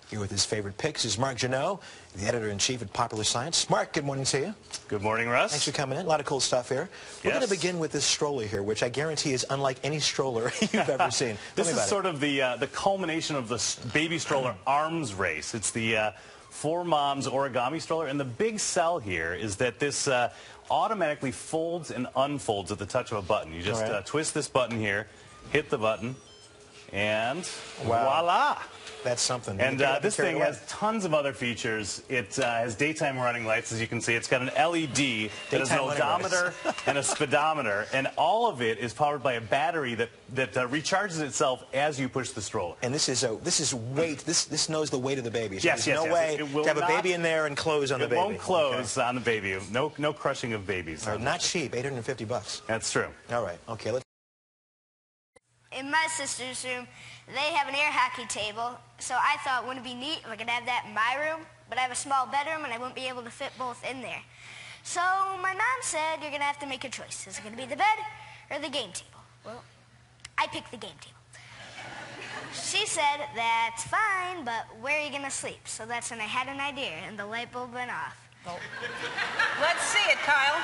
Here with his favorite picks is Mark Janot, the editor-in-chief at Popular Science. Mark, good morning to you. Good morning, Russ. Thanks for coming in. A lot of cool stuff here. We're going to begin with this stroller here, which I guarantee is unlike any stroller you've ever seen. This is sort of the culmination of the baby stroller arms race. It's the For Moms origami stroller, and the big sell here is that this automatically folds and unfolds at the touch of a button. You just twist this button here, hit the button, and voila! That's something. And this thing has tons of other features. It has daytime running lights, as you can see. It's got an LED that has an odometer and a speedometer, and all of it is powered by a battery that recharges itself as you push the stroller. And this is weight. This knows the weight of the baby. So Yes, there's no way it will to have not, a baby in there and close on the baby. It won't close on the baby. No crushing of babies. Not cheap. $850. That's true. All right. Okay. Let's. In my sister's room, they have an air hockey table, so I thought, wouldn't it be neat if I could have that in my room? But I have a small bedroom, and I wouldn't be able to fit both in there. So my mom said, you're going to have to make a choice. Is it going to be the bed or the game table? Well, I picked the game table. She said, that's fine, but where are you going to sleep? So that's when I had an idea, and the light bulb went off. Oh. Let's see it, Kyle.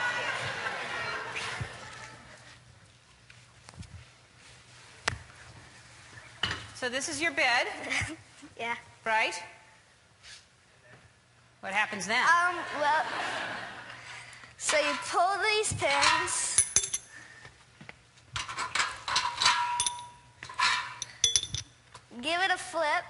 So this is your bed. Yeah. Right? What happens then? Well, so you pull these pins. Give it a flip.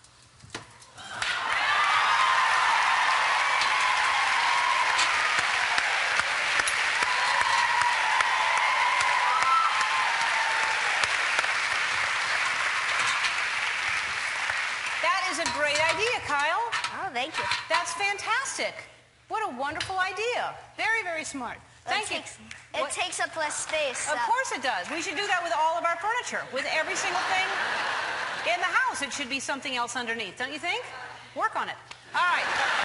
That is a great idea, Kyle. Oh, thank you. That's fantastic. What a wonderful idea. Very, very smart. Thank you. It takes up less space. Of course it does. We should do that with all of our furniture. With every single thing in the house, it should be something else underneath, don't you think? Work on it. All right.